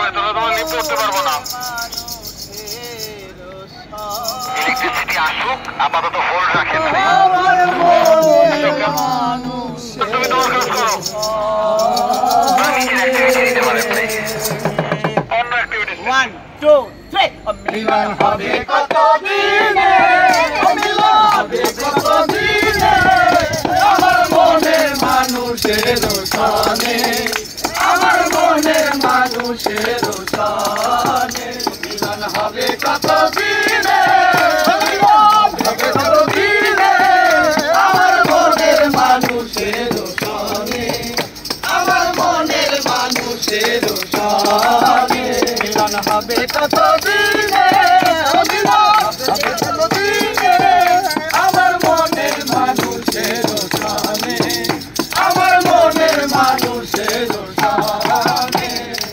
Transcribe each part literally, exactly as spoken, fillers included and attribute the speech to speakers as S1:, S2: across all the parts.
S1: হয় তাহলে তোমরা লিফট করতে পারবো না। ইলেকট্রিসিটি আসুক, আপাতত হোল্ড রাখেন। তুমি তোমার কাজ করো, নিজের অ্যাক্টিভিটি নিতে পারেন প্লিজ। অন্য অ্যাক্টিভিটি
S2: ওয়ান টু থ্রি। মিলন হবে কত দিনে, মিলন হবে কত দিনে, আমার মনের মানুষের সনে, আমার মনের মানুষের সনে। মিলন হবে কত দিনে, মিলন হবে কত দিনে, আমার মনের মানুষের সনে, আমার মনের মানুষের সনে। মিলন হবে কত দিনে, মিলন হবে কত দিনে, আমার মনের মানুষের সনে, আমার মনের মানুষের সনে।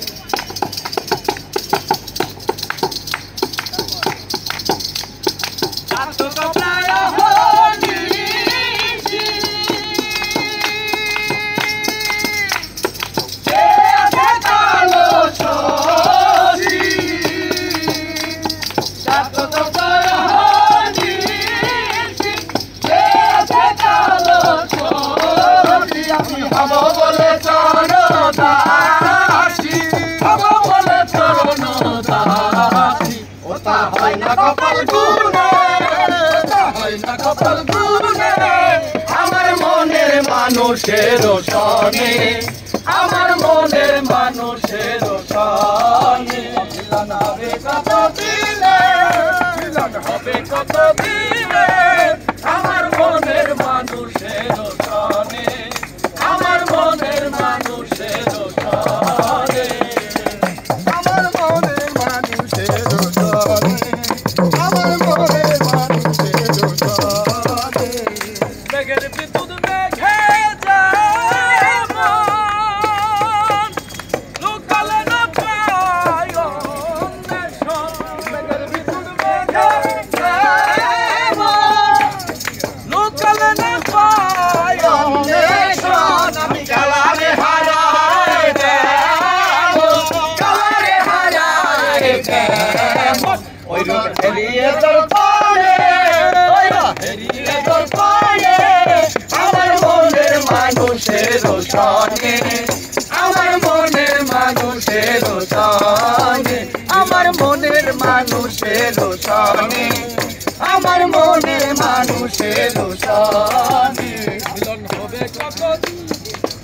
S2: হব বলে চরণ দাসী, হব বলে চরণ দাসী, ওটা হয় না কপাল গুনে, ওটা হয় না কপাল গুনে, আমার মনের মানুষের সনে, আমার মনের মানুষের সনে। মিলন হবে কত দিনে, মিলন হবে কত দিনে, আমার মনের মানুষের সনে, আমার মনের মানুষের সনে, আমার মনের মানুষের সনে, আমার মনের মানুষের সনে। মেঘের বিদ্যুৎ মেঘে যায় মন, লুকালে না পায় অন্বেষণ। মেঘের বিদ্যুৎ মেঘে যায় মন, লুকালে না পায় অন্বেষণ। আমি কালারে হারায় দেব, কালারে হারায় দেব, ওই রূপ হেরিয়ে তোর পরে, ওই রূপ হেরিয়ে তোর পরে, আমার মনের মানুষের সনে, আমার মনের মানুষের সনে, আমার মনের মানুষের সনে, আমার মনের মানুষের সনে। মিলন হবে কত দিনে,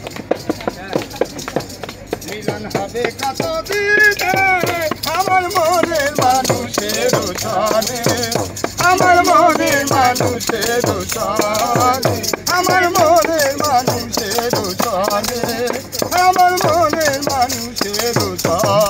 S2: মিলন হবে কত দিনে, আমার মনের মানুষের সনে, আমার মনের মানুষের সনে, আমার মনের মানুষের সনে, আমার মনের মানুষের সনে।